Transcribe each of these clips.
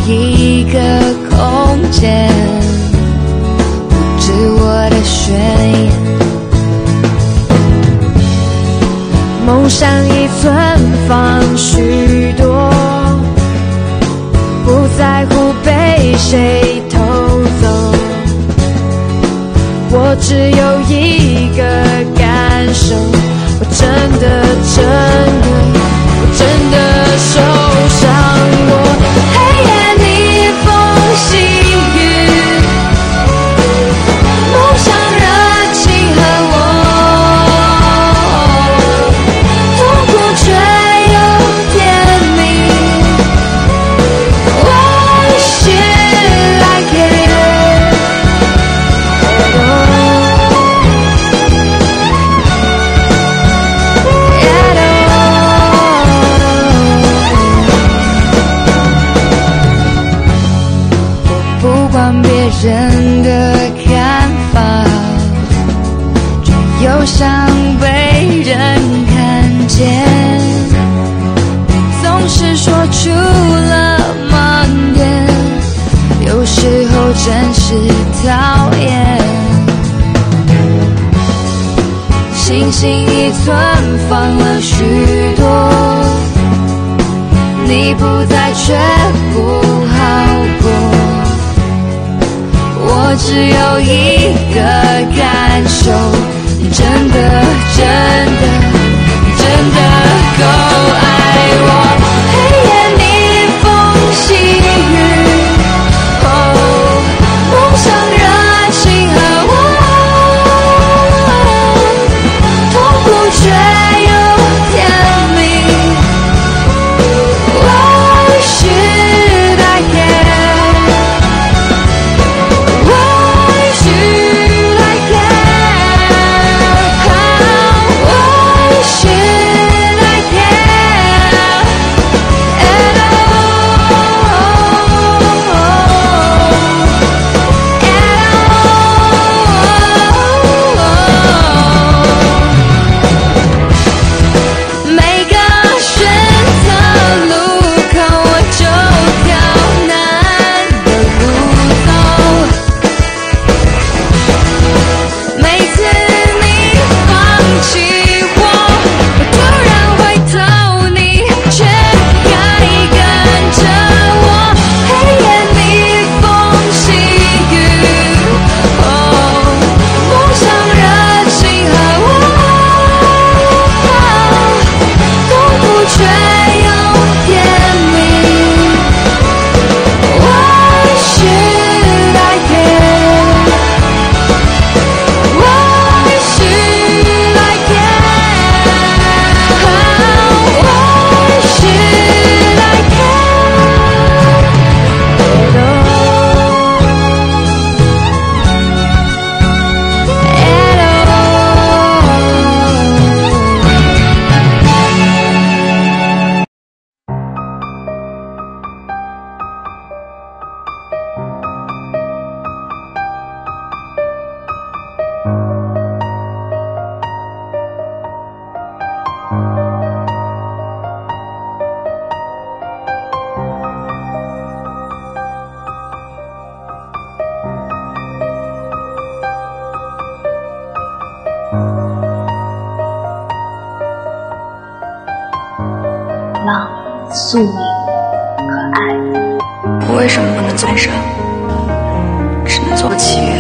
一个空间，布置我的宣言。梦想一寸放许多，不在乎被谁偷走。我只有一个感受，我真的受伤过。黑夜逆风细雨，梦想热情和我，痛苦却又甜蜜。Wish you like it。不管别人的看法，却又想被人看见。总是说出了盲点，有时候真是讨厌。星星一寸放了许多，你不在却不好过。我只有一个感受，你真的够爱我。黑夜逆风细雨，梦想热情和我，痛苦却又甜蜜。Why should I care？ Why should I care？ Why should I care at all？ 每个选择路口，我就挑难的路走。每次你放弃我，我突然回头，你却还跟着我。黑夜逆风细雨，梦想热情和我，痛苦却又甜蜜。Why should I care？ Why should I care？ Why should I care at all？ 浪、宿命和爱， 我为什么不能做安生，只能做契约？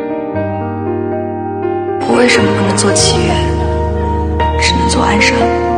我为什么不能做契约，只能做安生？